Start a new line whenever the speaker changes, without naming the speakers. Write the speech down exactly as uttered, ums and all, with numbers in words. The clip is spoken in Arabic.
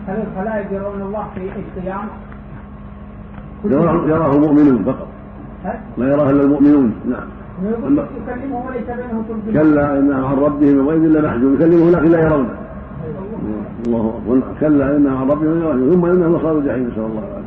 هل الخلائق يرون الله في القيام؟
يراه المؤمنون فقط، لا يراه الا المؤمنون. نعم.
يكلمه وليس بينه ترجمان.
كلا انهم عن ربهم يومئذ لمحجوبون، يكلمه لكن لا يرونه. الله اكبر. كلا انهم عن ربهم يومئذ ثم انهم لصالوا الجحيم، نسال الله العافيه.